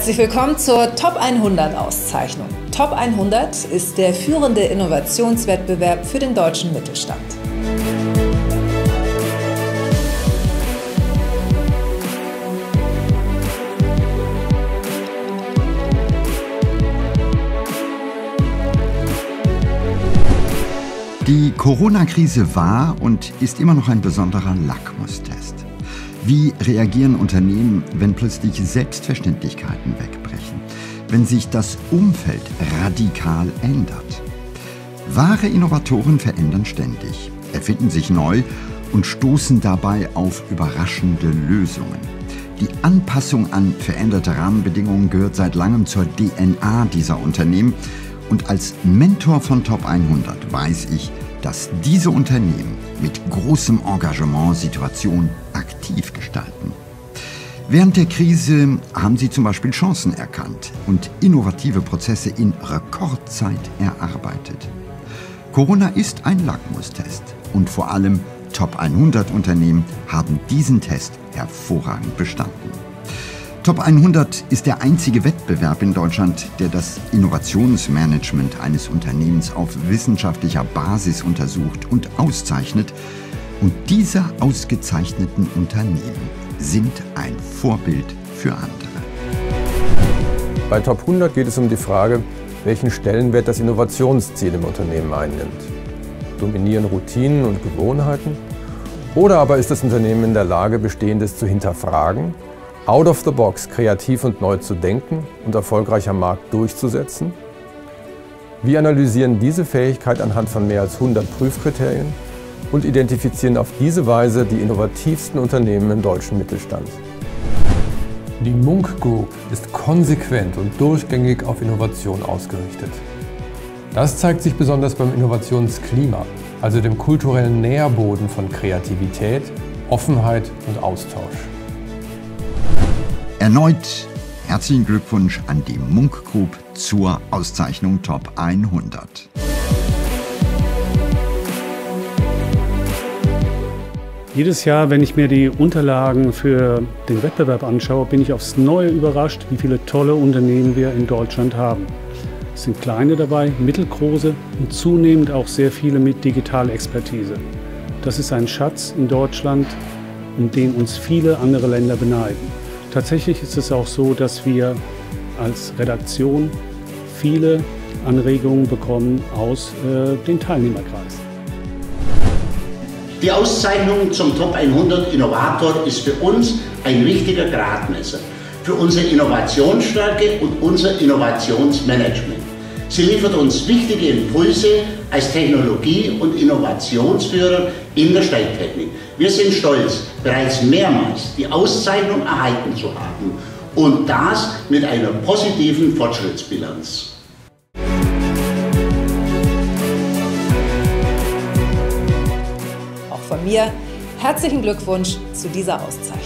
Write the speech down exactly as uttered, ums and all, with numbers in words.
Herzlich willkommen zur Top hundert Auszeichnung. Top hundert ist der führende Innovationswettbewerb für den deutschen Mittelstand. Die Corona-Krise war und ist immer noch ein besonderer Lackmustest. Wie reagieren Unternehmen, wenn plötzlich Selbstverständlichkeiten wegbrechen, wenn sich das Umfeld radikal ändert? Wahre Innovatoren verändern ständig, erfinden sich neu und stoßen dabei auf überraschende Lösungen. Die Anpassung an veränderte Rahmenbedingungen gehört seit langem zur D N A dieser Unternehmen. Und als Mentor von Top hundert weiß ich, dass diese Unternehmen mit großem Engagement Situationen aktiv gestalten. Während der Krise haben sie zum Beispiel Chancen erkannt und innovative Prozesse in Rekordzeit erarbeitet. Corona ist ein Lackmustest und vor allem Top hundert Unternehmen haben diesen Test hervorragend bestanden. Top hundert ist der einzige Wettbewerb in Deutschland, der das Innovationsmanagement eines Unternehmens auf wissenschaftlicher Basis untersucht und auszeichnet. Und diese ausgezeichneten Unternehmen sind ein Vorbild für andere. Bei Top hundert geht es um die Frage, welchen Stellenwert das Innovationsziel im Unternehmen einnimmt. Dominieren Routinen und Gewohnheiten? Oder aber ist das Unternehmen in der Lage, Bestehendes zu hinterfragen, out of the box kreativ und neu zu denken und erfolgreich am Markt durchzusetzen? Wir analysieren diese Fähigkeit anhand von mehr als hundert Prüfkriterien und identifizieren auf diese Weise die innovativsten Unternehmen im deutschen Mittelstand. Die Munk Group ist konsequent und durchgängig auf Innovation ausgerichtet. Das zeigt sich besonders beim Innovationsklima, also dem kulturellen Nährboden von Kreativität, Offenheit und Austausch. Erneut herzlichen Glückwunsch an die Munk Group zur Auszeichnung Top hundert. Jedes Jahr, wenn ich mir die Unterlagen für den Wettbewerb anschaue, bin ich aufs Neue überrascht, wie viele tolle Unternehmen wir in Deutschland haben. Es sind kleine dabei, mittelgroße und zunehmend auch sehr viele mit Digitalexpertise. Das ist ein Schatz in Deutschland, um den uns viele andere Länder beneiden. Tatsächlich ist es auch so, dass wir als Redaktion viele Anregungen bekommen aus äh, den Teilnehmerkreisen. Die Auszeichnung zum Top hundert Innovator ist für uns ein wichtiger Gradmesser für unsere Innovationsstärke und unser Innovationsmanagement. Sie liefert uns wichtige Impulse als Technologie- und Innovationsführer in der Steigtechnik. Wir sind stolz, bereits mehrmals die Auszeichnung erhalten zu haben und das mit einer positiven Fortschrittsbilanz. Auch von mir herzlichen Glückwunsch zu dieser Auszeichnung.